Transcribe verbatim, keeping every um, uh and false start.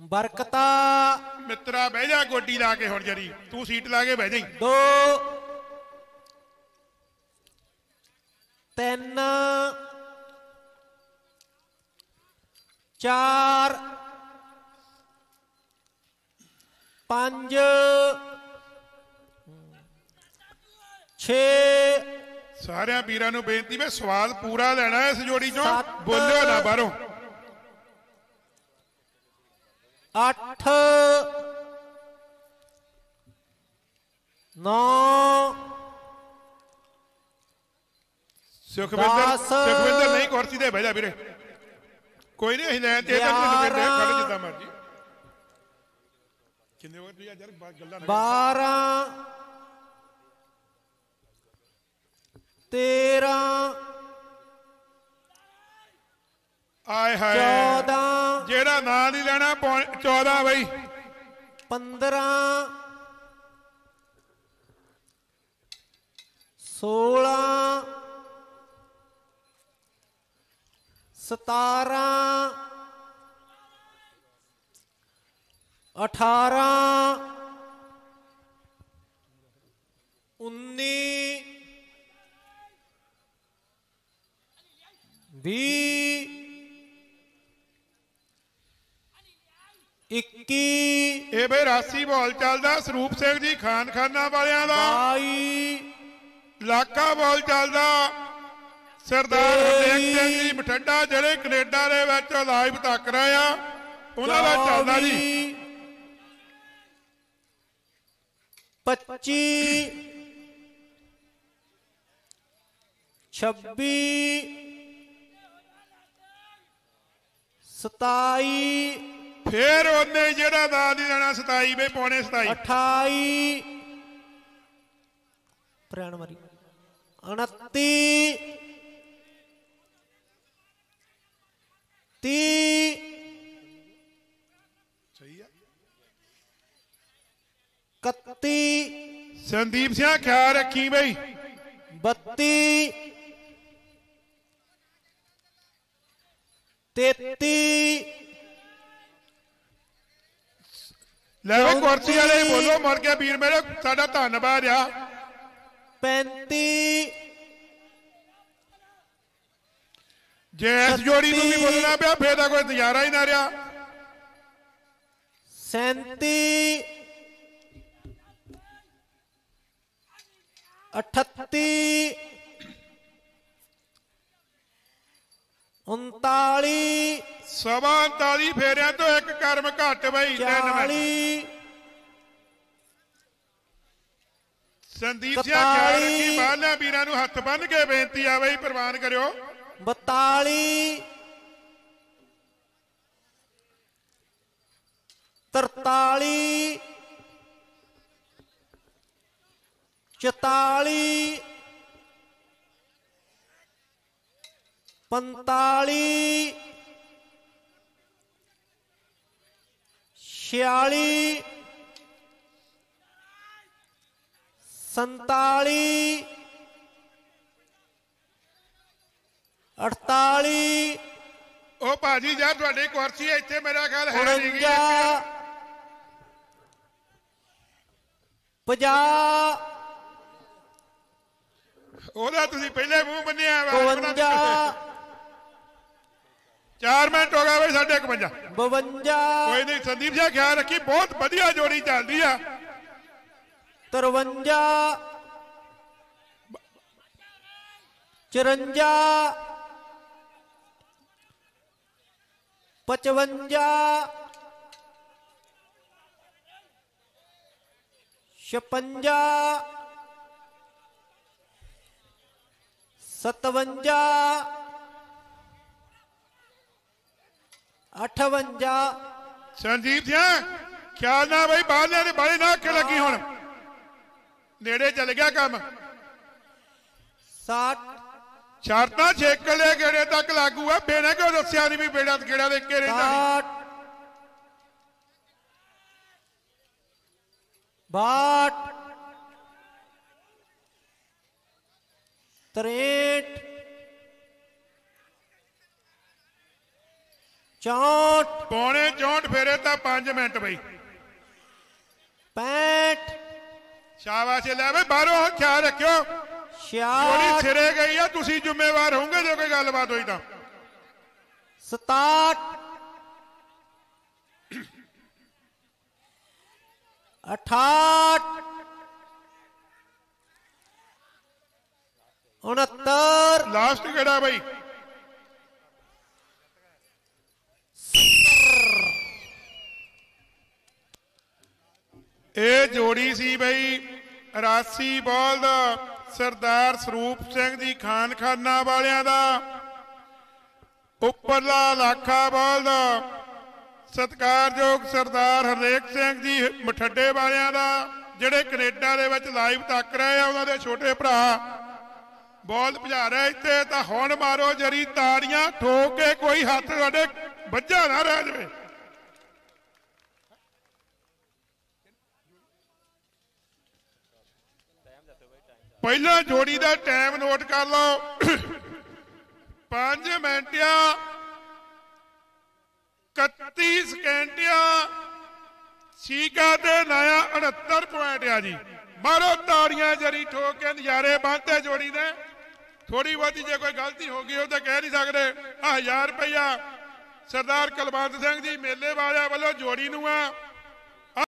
बरकता मित्रा बह जा गोडी ला के हुण जरी तू सीट ला के बह जाई। दो तीन चार पांच छे सारे वीरां नूं बेनती वे स्वाद पूरा लेना इस जोड़ी चों बोलियो ना बाहरों। अठ नौ सुखविंदर सुखविंदर नहीं कुर्सी दे बह जा वीरे कोई नहीं असीं लैन ते कढ़ जिद्दां मर्जी किन्ने ओवर भी यार गल्लां बारह तेरह आए हाय चौदह जेड़ा ना नहीं लेना चौदह बई पंद्रह सोलह सतारह अठारह उन्नीस भी इक्की ਇਹ ਬਈ ਰਾਸੀ ਬਾਲ ਚੱਲਦਾ ਸਰੂਪ ਸਿੰਘ ਜੀ ਖਾਨ ਖਾਨਾ ਵਾਲਿਆਂ ਦਾ ਬਾਈ ਇਲਾਕਾ ਬਾਲ ਚੱਲਦਾ ਸਰਦਾਰ ਹਰਨੇਕ ਸਿੰਘ ਜੀ ਬਠਿੰਡਾ ਜਿਹੜੇ ਕੈਨੇਡਾ ਦੇ ਵਿੱਚ ਲਾਈਵ ਤੱਕ ਰਹੇ ਆ ਉਹਨਾਂ ਦਾ ਚੱਲਦਾ ਜੀ पच्ची छब्बी सताई फिर उन्हें जेड़ा ना नहीं लेना सताई में पौने सताई अठाई प्राण मारी उनती ती कत्ती संदीप सिंह ख्याल रखी बई बत्ती तेती ले कुर्सी वाले बोलो मुड़ के वीर मेरे साडा धन्नवाद आ पैंती जे इस जोड़ी नूं भी बोलना पिया फिर तां कोई नजारा ही ना रहा सैंती अठत्ती उनताली सवा उनताली फेरिया तो एक कर्म घट बई चाली संदीप सिंह ख्याल रखी बाहरलियां वीरां नूं हथ बन के बेनती आ बई प्रवान करियो बताली तरताली चौताली पंताली छियाली संताली अड़ताली ओ भाजी जा तुहाडी कुर्सी इत्थे मेरा ख्याल है नहीं गी पचास ओदा तुसीं पहले मूंह बन्निया बवंजा चार मिनट हो गए भाई साढ़े इकवंजा बवंजा कोई नहीं संदीप सिंह ख्याल रखी बहुत बढ़िया जोड़ी चलती है तरवंजा चरंजा पचवंजा छप्पंजा सतवंजा अठवंजा संदीप सिंह ख्याल ना भाई बाहर ने बाली ना अखे लगी हुण नेड़े चल गया काम साठ शर्तां छेकले गेड़े तक लागू है बेड़ा क्यों दस्या नहीं भी बेड़ा गेड़ा देख के रहता साठ बाट त्रेठ चौंठ पौने चौंठ फेरे तो पांच मिनट बई पैंठ शाबाश ले बई बाहरों ख्याल रखियो जोड़ी छियाठ सिरे गई है तुसी जिम्मेवार होंगे जो कोई गलबात हुई तो सताहठ अठाठ उनहत्तर लास्ट केड़ा बई ਇਹ ਜੋੜੀ ਸੀ ਬਈ ਰਾਸੀ ਬਲਦ ਸਰਦਾਰ ਸਰੂਪ ਸਿੰਘ ਜੀ ਖਾਨਖਾਨਾ ਵਾਲਿਆਂ ਦਾ ਉੱਪਰਲਾ ਲਾਖਾ ਬਲਦ ਸਤਿਕਾਰਯੋਗ ਸਰਦਾਰ ਹਰਨੇਕ ਸਿੰਘ ਜੀ ਮਠੱਡੇ ਵਾਲਿਆਂ ਦਾ ਜਿਹੜੇ ਕੈਨੇਡਾ ਦੇ ਵਿੱਚ ਲਾਈਵ ਤੱਕ ਰਹੇ ਆ ਉਹਨਾਂ ਦੇ ਛੋਟੇ ਭਰਾ ਬਲਦ ਭਜਾ ਰਹੇ ਇੱਥੇ ਤਾਂ ਹੁਣ ਮਾਰੋ ਜਰੀ ਤਾੜੀਆਂ ਠੋਕ ਕੇ ਕੋਈ ਹੱਥ ਤੁਹਾਡੇ ਵੱਜਾ ਨਾ ਰਹਿ ਜਾਵੇ पहला जोड़ी का टाइम नोट कर लो पांच मिनटिया इकती सकेंडिया सीका ते नया उनहत्तर पॉइंट आ जी मारो ताड़ियां जरी ठोक के नजारे बनते जोड़ी ने थोड़ी बहुती जो कोई गलती हो गई हो तो कह नहीं सकते आ हजार रुपया सरदार कुलवंत सिंह जी मेले वाले वालों जोड़ी नूं आ